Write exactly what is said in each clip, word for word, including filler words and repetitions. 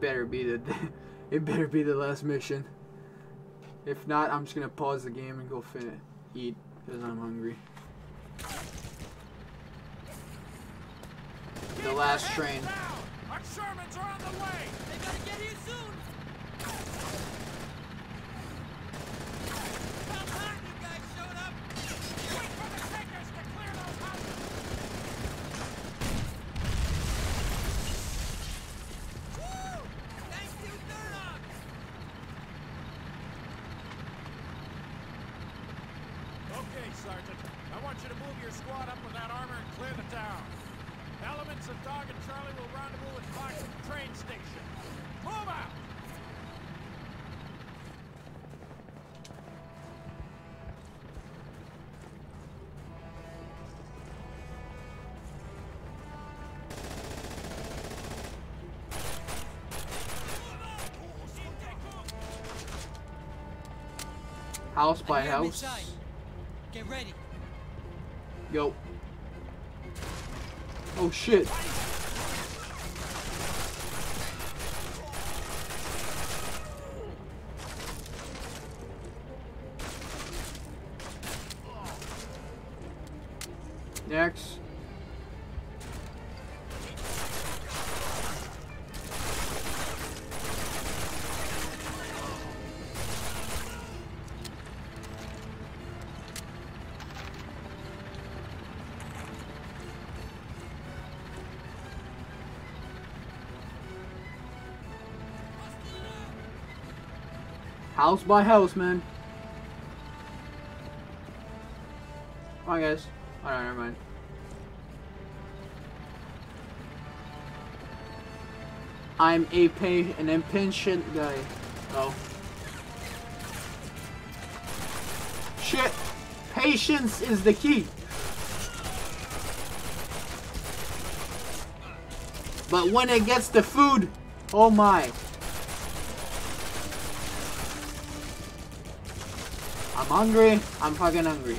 better be the it better be the last mission. If not, I'm just gonna pause the game and go fin eat because I'm hungry. The last train. Our Shermans are on the way. They gotta get here soon. About time you guys showed up. Wait for the takers to clear those houses. Woo! Thank you, Durnock. Okay, Sergeant. I want you to move your squad up with that armor and clear the town. Elements of Dog and Charlie will rendezvous at Fox train station. Move out! House by house. Get ready. Yo. Oh shit. Next. House by house, man. Come on, guys. Alright, never mind. I'm a pay an impatient guy. Oh. Shit! Patience is the key. But when it gets to food, oh my. I'm hungry. I'm fucking hungry.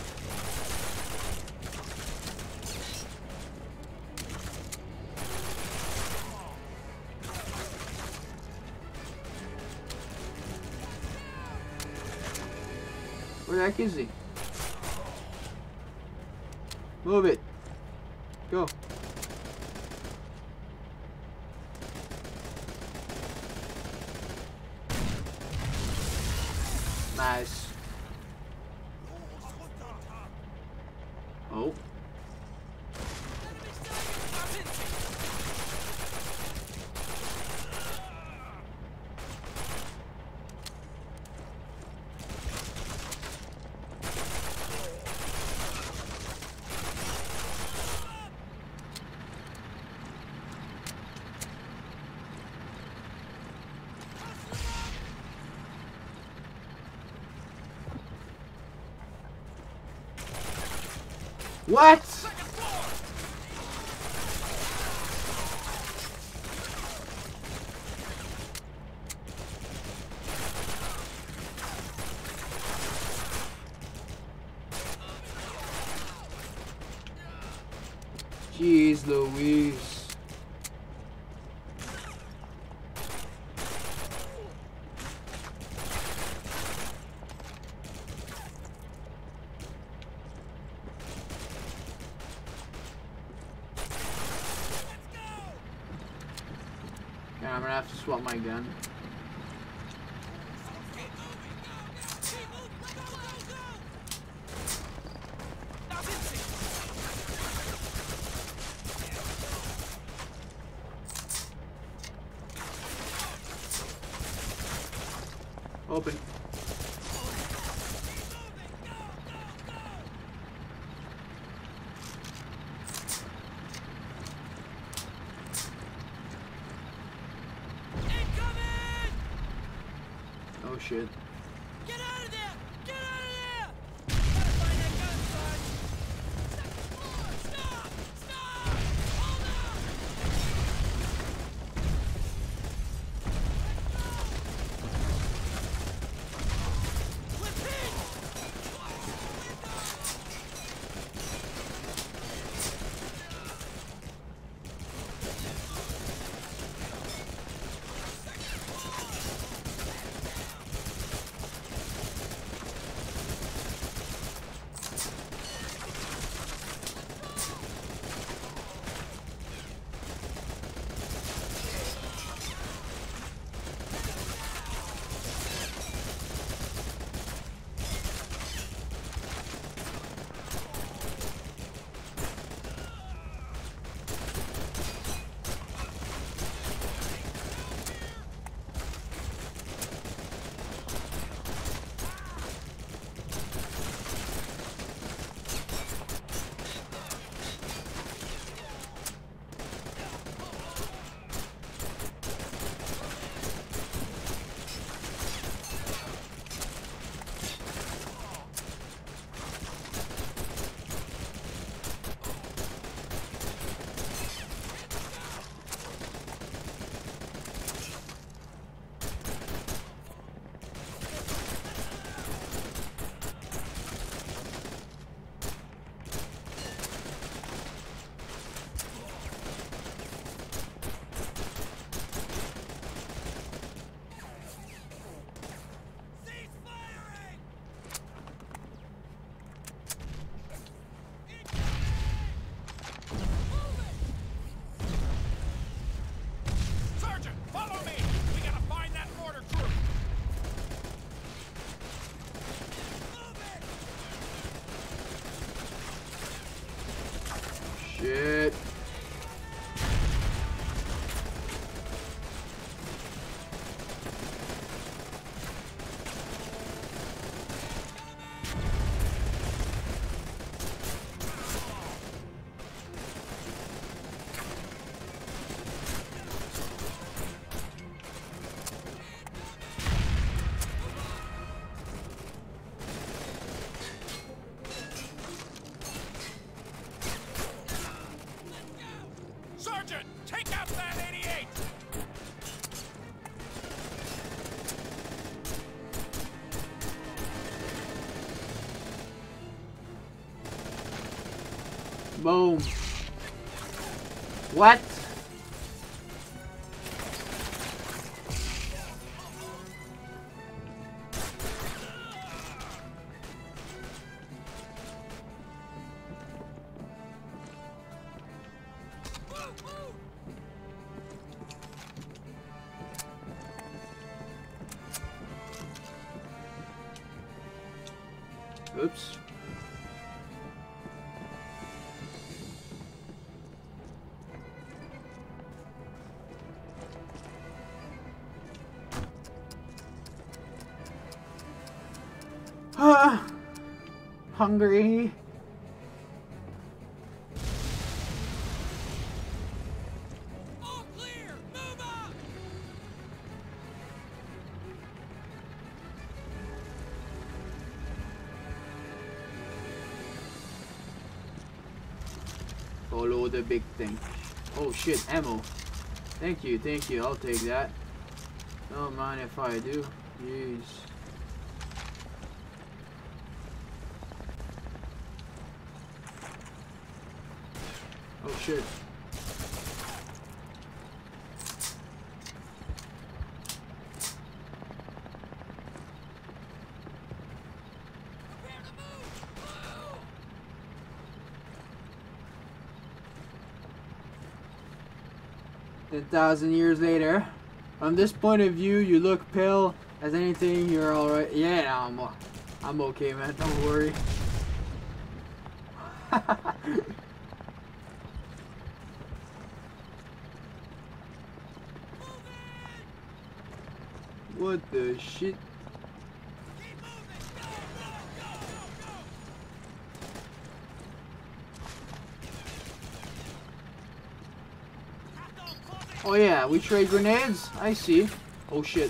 Where the heck is he? Move it. Go. Nice. Oh. What? Jeez Louise. Yeah, I'm gonna have to swap my gun. Open. Oh shit. Get out of there! Get out of there! Gotta find that gun, son! Second floor! Stop! Stop! Hold on! Let's hit! Boom. What? Oops. Ah, hungry. All clear! Move up! Follow the big thing. Oh shit, ammo. Thank you, thank you. I'll take that. Don't mind if I do. Jeez. Oh shit. Ten thousand years later, from this point of view, you look pale as anything. You're all right. Yeah, I'm, I'm okay, man. Don't worry. What the shit? Oh yeah, we trade grenades? I see. Oh shit.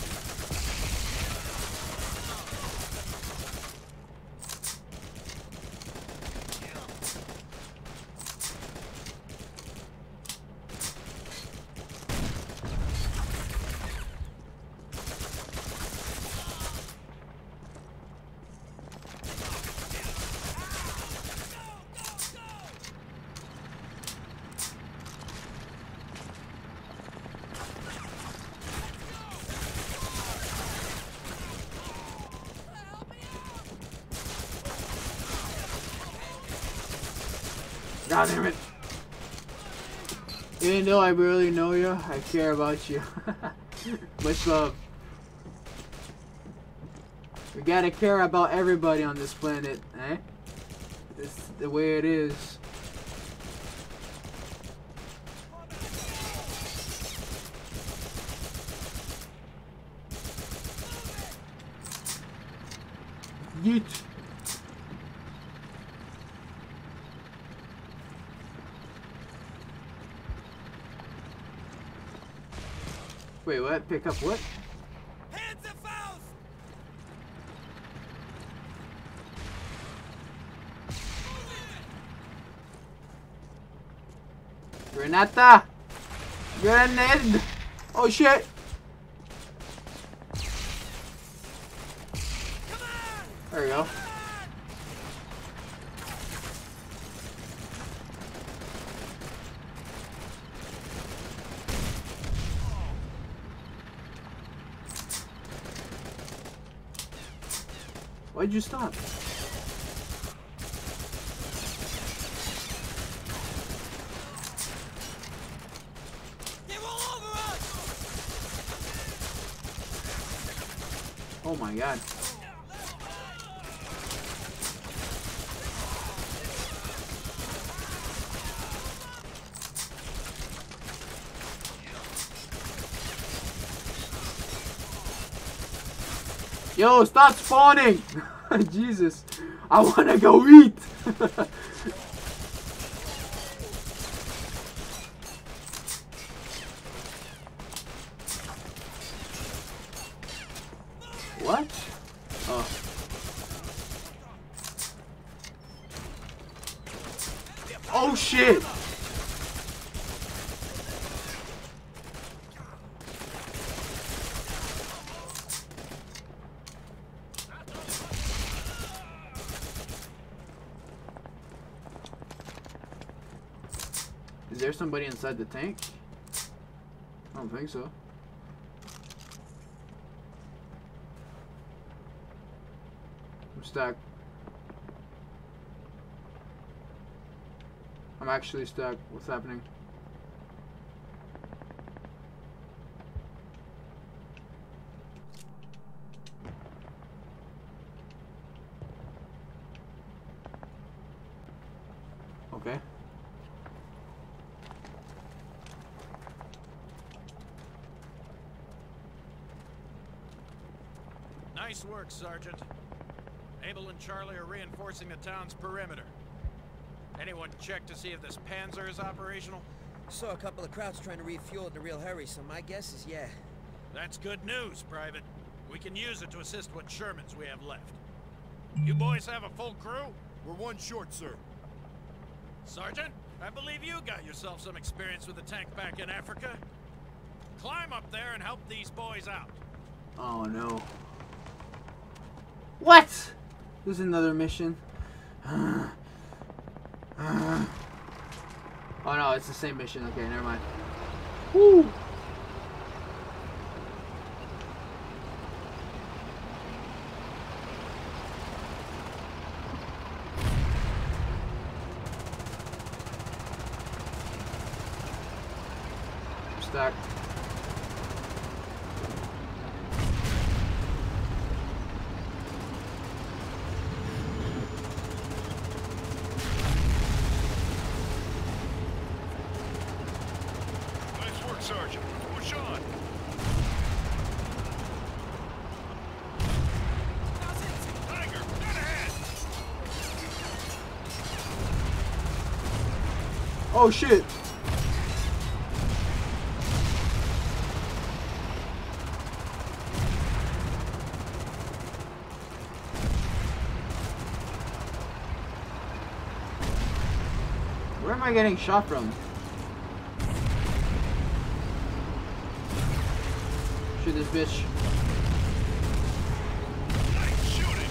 God damn it. Even though I barely know you, I care about you. Much love. We gotta care about everybody on this planet, eh? It's the way it is. Yeet. Wait, what? Pick up what? Hands and Faust! Renata! Grenade! Oh shit! There we go. Why'd you stop? They're all over us! Oh my god. Yo, stop spawning! Jesus, I wanna go eat! What? Oh. Oh shit! Is there somebody inside the tank? I don't think so. I'm stuck. I'm actually stuck. What's happening? Okay. Nice work, Sergeant. Abel and Charlie are reinforcing the town's perimeter. Anyone check to see if this Panzer is operational? Saw a couple of Krauts trying to refuel in a real hurry, so my guess is yeah. That's good news, Private. We can use it to assist what Shermans we have left. You boys have a full crew? We're one short, sir. Sergeant, I believe you got yourself some experience with a tank back in Africa. Climb up there and help these boys out. Oh no. What? There's another mission. Oh no, it's the same mission. Okay, never mind. Woo! I'm stuck. Sergeant, push on. Tiger, dead ahead. Oh shit! Where am I getting shot from? Shoot this bitch. Nice shooting.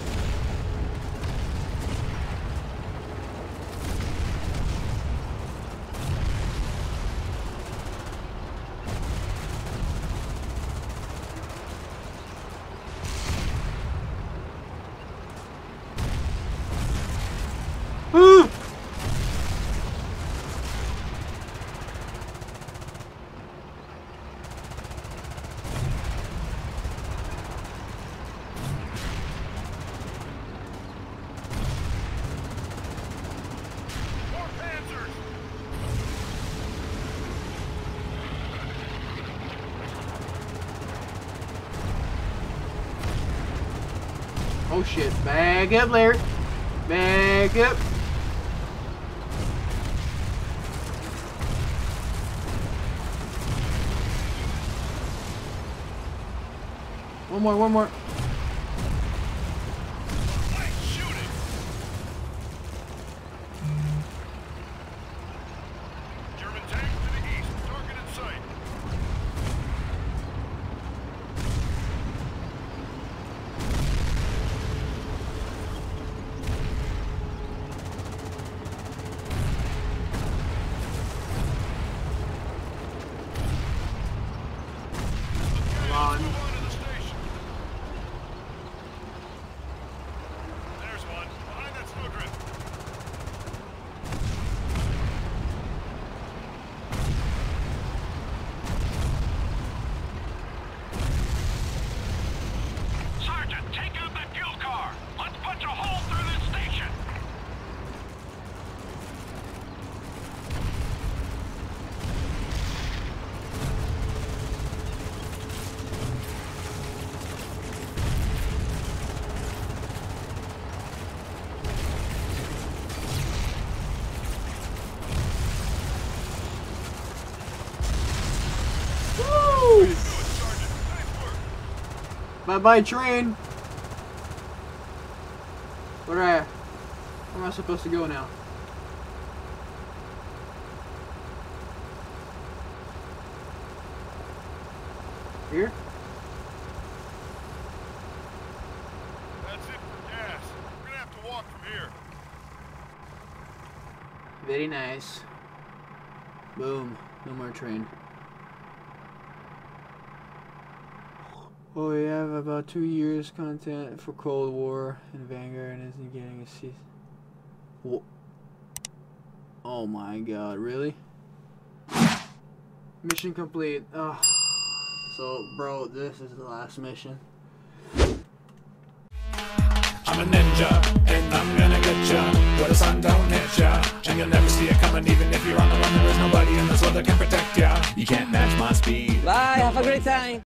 Ah! More Panzers. Oh shit. Back up, Larry. Back up. One more, one more. Nice shooting. German tank to the east. Target in sight. Come on. Move on to the station. There's one. Behind that snowdrift. Sergeant, take out that fuel car. Let's punch a hole through this station. Woo! Good, Sergeant. Nice work. Bye bye, train. Where I? Where am I supposed to go now? Here? That's it for gas. We're gonna have to walk from here. Very nice. Boom. No more train. Oh, we have about two years content for Cold War and Vanguard isn't getting a season. Whoa. Oh my god, really? Mission complete. Oh. So, bro, this is the last mission. I'm a ninja, and I'm gonna get ya, where the sun don't hit ya, and you'll never see it coming. Even if you're on the run, there is nobody in this world that can protect ya. You can't match my speed. Bye, have a great time.